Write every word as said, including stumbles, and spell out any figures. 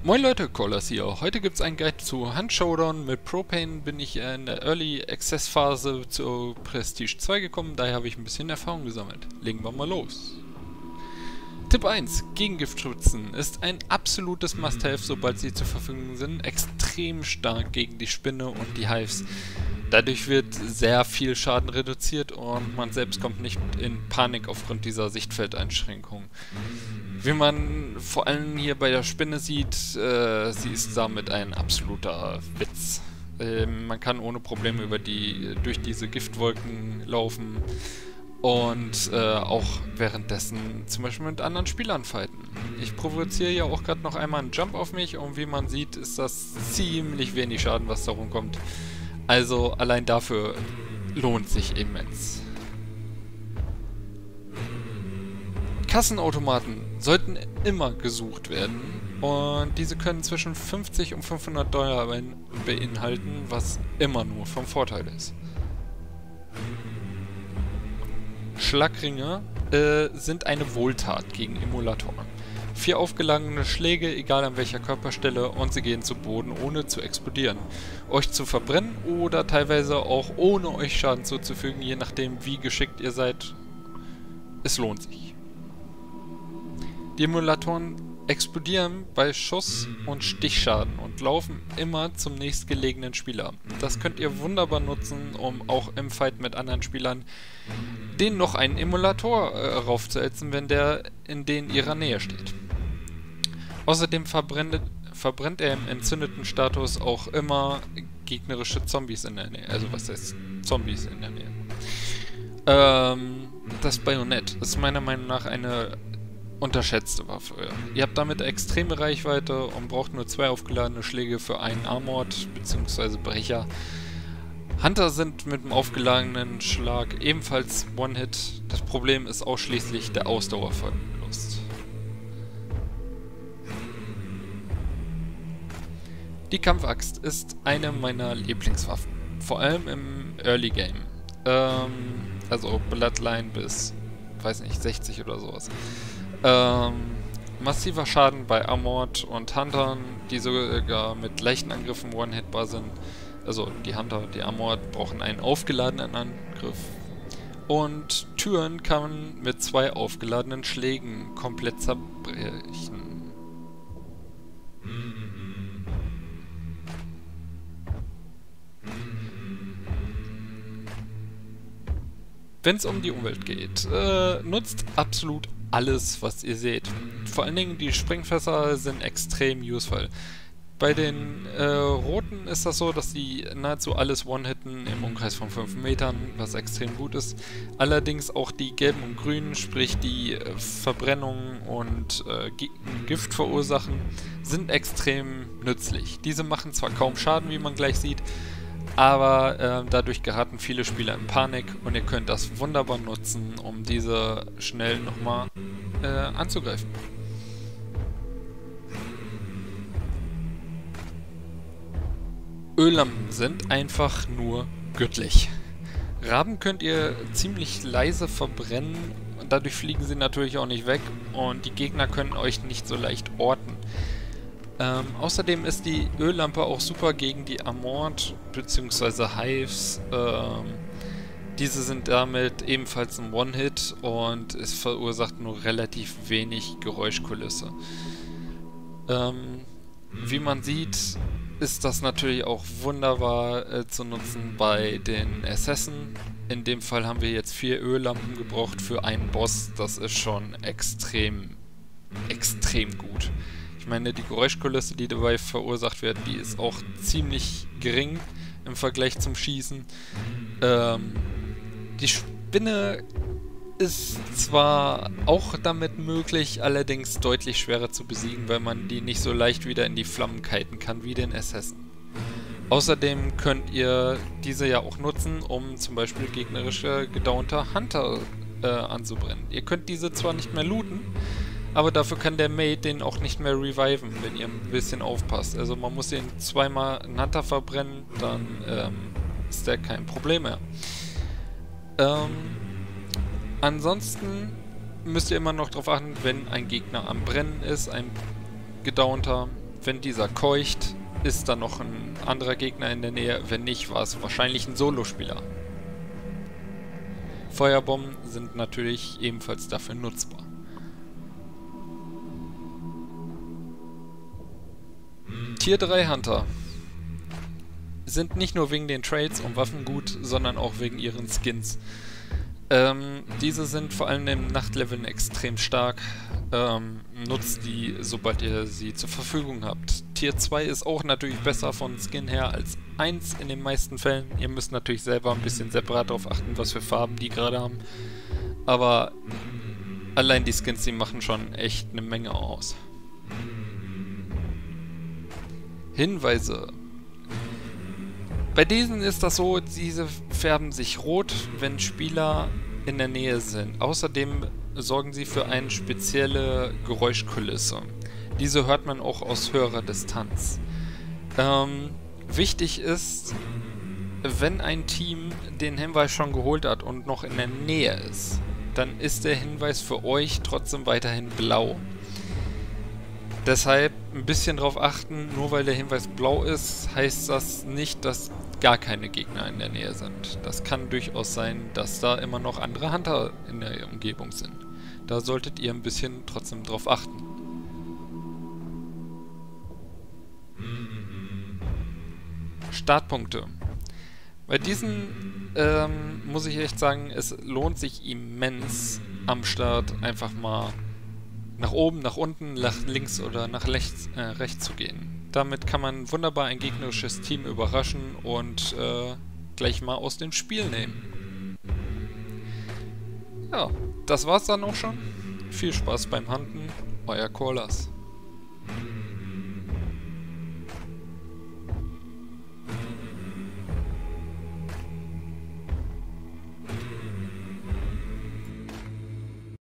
Moin Leute, Callers hier. Heute gibt es einen Guide zu Hunt Showdown. Mit Propane bin ich in der Early Access Phase zu Prestige zwei gekommen, daher habe ich ein bisschen Erfahrung gesammelt. Legen wir mal los. Tipp eins. Gegengiftschützen ist ein absolutes Must-Have, sobald sie zur Verfügung sind. Extrem stark gegen die Spinne und die Hives. Dadurch wird sehr viel Schaden reduziert und man selbst kommt nicht in Panik aufgrund dieser Sichtfeldeinschränkung. Wie man vor allem hier bei der Spinne sieht, äh, sie ist damit ein absoluter Witz. Äh, man kann ohne Probleme über die, durch diese Giftwolken laufen und äh, auch währenddessen zum Beispiel mit anderen Spielern fighten. Ich provoziere ja auch gerade noch einmal einen Jump auf mich und wie man sieht, ist das ziemlich wenig Schaden, was da rumkommt. Also allein dafür lohnt sich immens. Kassenautomaten sollten immer gesucht werden und diese können zwischen fünfzig und fünfhundert Dollar beinhalten, was immer nur vom Vorteil ist. Schlagringe äh, sind eine Wohltat gegen Emulatoren. Vier aufgeladene Schläge, egal an welcher Körperstelle, und sie gehen zu Boden, ohne zu explodieren. Euch zu verbrennen oder teilweise auch ohne euch Schaden zuzufügen, je nachdem wie geschickt ihr seid. Es lohnt sich. Die Emulatoren explodieren bei Schuss- und Stichschaden und laufen immer zum nächstgelegenen Spieler. Das könnt ihr wunderbar nutzen, um auch im Fight mit anderen Spielern den noch einen Emulator äh, raufzusetzen, wenn der in den ihrer Nähe steht. Außerdem verbrennt, verbrennt er im entzündeten Status auch immer gegnerische Zombies in der Nähe. Also was heißt Zombies in der Nähe? Ähm, das Bajonett ist meiner Meinung nach eine unterschätzte Waffe. Ihr habt damit extreme Reichweite und braucht nur zwei aufgeladene Schläge für einen Armored bzw. Brecher. Hunter sind mit dem aufgeladenen Schlag ebenfalls One-Hit. Das Problem ist ausschließlich der Ausdauerverlust. Die Kampfaxt ist eine meiner Lieblingswaffen. Vor allem im Early Game. Ähm, also Bloodline bis, weiß nicht, sechzig oder sowas. Ähm, massiver Schaden bei Armored und Huntern, die sogar mit leichten Angriffen one-hitbar sind. Also die Hunter, die Armored brauchen einen aufgeladenen Angriff. Und Türen kann man mit zwei aufgeladenen Schlägen komplett zerbrechen. Wenn es um die Umwelt geht, äh, nutzt absolut alles, was ihr seht. Vor allen Dingen die Sprengfässer sind extrem useful. Bei den äh, roten ist das so, dass sie nahezu alles one-hitten im Umkreis von fünf Metern, was extrem gut ist. Allerdings auch die gelben und grünen, sprich die äh, Verbrennung und äh, Gift verursachen, sind extrem nützlich. Diese machen zwar kaum Schaden, wie man gleich sieht, aber äh, dadurch geraten viele Spieler in Panik und ihr könnt das wunderbar nutzen, um diese schnell nochmal äh, anzugreifen. Öllampen sind einfach nur göttlich. Raben könnt ihr ziemlich leise verbrennen und dadurch fliegen sie natürlich auch nicht weg und die Gegner können euch nicht so leicht orten. Ähm, außerdem ist die Öllampe auch super gegen die Armored bzw. Hives. Ähm, diese sind damit ebenfalls ein One-Hit und es verursacht nur relativ wenig Geräuschkulisse. Ähm, wie man sieht, ist das natürlich auch wunderbar äh, zu nutzen bei den Assassinen. In dem Fall haben wir jetzt vier Öllampen gebraucht für einen Boss. Das ist schon extrem, extrem gut. Ich meine, die Geräuschkulisse, die dabei verursacht wird, die ist auch ziemlich gering im Vergleich zum Schießen. Ähm, die Spinne ist zwar auch damit möglich, allerdings deutlich schwerer zu besiegen, weil man die nicht so leicht wieder in die Flammen kiten kann wie den Assassin. Außerdem könnt ihr diese ja auch nutzen, um zum Beispiel gegnerische gedownte Hunter äh, anzubrennen. Ihr könnt diese zwar nicht mehr looten, aber dafür kann der Mate den auch nicht mehr reviven, wenn ihr ein bisschen aufpasst. Also man muss den zweimal einen Hunter verbrennen, dann ähm, ist der kein Problem mehr. Ähm, ansonsten müsst ihr immer noch darauf achten, wenn ein Gegner am Brennen ist, ein gedownter, Wenn dieser keucht, ist da noch ein anderer Gegner in der Nähe. Wenn nicht, war es wahrscheinlich ein Solospieler. Feuerbomben sind natürlich ebenfalls dafür nutzbar. Tier drei Hunter sind nicht nur wegen den Trades und Waffen gut, sondern auch wegen ihren Skins. Ähm, diese sind vor allem im Nachtleveln extrem stark. Ähm, nutzt die, sobald ihr sie zur Verfügung habt. Tier zwei ist auch natürlich besser von Skin her als eins in den meisten Fällen. Ihr müsst natürlich selber ein bisschen separat darauf achten, was für Farben die gerade haben. Aber allein die Skins, die machen schon echt eine Menge aus. Hinweise. Bei diesen ist das so, diese färben sich rot, wenn Spieler in der Nähe sind. Außerdem sorgen sie für eine spezielle Geräuschkulisse. Diese hört man auch aus höherer Distanz. Ähm, wichtig ist, wenn ein Team den Hinweis schon geholt hat und noch in der Nähe ist, dann ist der Hinweis für euch trotzdem weiterhin blau. Deshalb ein bisschen drauf achten, nur weil der Hinweis blau ist, heißt das nicht, dass gar keine Gegner in der Nähe sind. Das kann durchaus sein, dass da immer noch andere Hunter in der Umgebung sind. Da solltet ihr ein bisschen trotzdem drauf achten. Startpunkte. Bei diesen ähm, muss ich echt sagen, es lohnt sich immens am Start einfach mal nach oben, nach unten, nach links oder nach rechts, äh, rechts zu gehen. Damit kann man wunderbar ein gegnerisches Team überraschen und äh, gleich mal aus dem Spiel nehmen. Ja, das war's dann auch schon. Viel Spaß beim Hunten, euer Koalas.